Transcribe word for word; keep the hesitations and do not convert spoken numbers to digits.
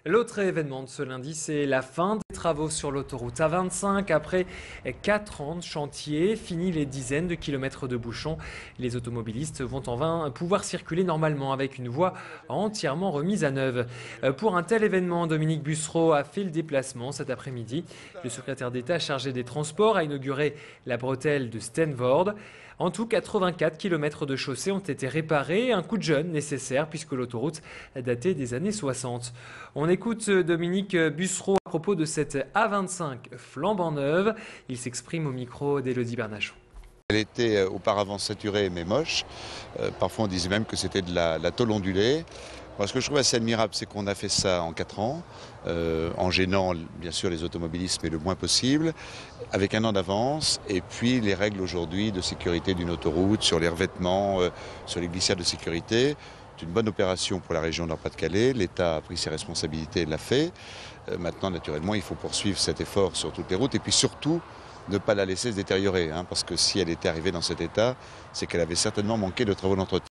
L'autre événement de ce lundi, c'est la fin des travaux sur l'autoroute A vingt-cinq. Après quatre ans de chantier, fini les dizaines de kilomètres de bouchons. Les automobilistes vont en vain pouvoir circuler normalement avec une voie entièrement remise à neuve. Pour un tel événement, Dominique Bussereau a fait le déplacement cet après-midi. Le secrétaire d'État chargé des Transports a inauguré la bretelle de Steenvoorde. En tout, quatre-vingt-quatre kilomètres de chaussée ont été réparés, un coup de jeune nécessaire puisque l'autoroute datait des années soixante. On écoute Dominique Bussereau à propos de cette A vingt-cinq flambant neuve. Il s'exprime au micro d'Élodie Bernachon. Elle était auparavant saturée mais moche. Euh, parfois on disait même que c'était de la, la tôle ondulée. Moi, ce que je trouve assez admirable, c'est qu'on a fait ça en quatre ans, euh, en gênant bien sûr les automobilistes, mais le moins possible, avec un an d'avance, et puis les règles aujourd'hui de sécurité d'une autoroute, sur les revêtements, euh, sur les glissières de sécurité. C'est une bonne opération pour la région de Nord-Pas-de-Calais. L'État a pris ses responsabilités et l'a fait. Euh, maintenant, naturellement, il faut poursuivre cet effort sur toutes les routes, et puis surtout, ne pas la laisser se détériorer, hein, parce que si elle était arrivée dans cet état, c'est qu'elle avait certainement manqué de travaux d'entretien.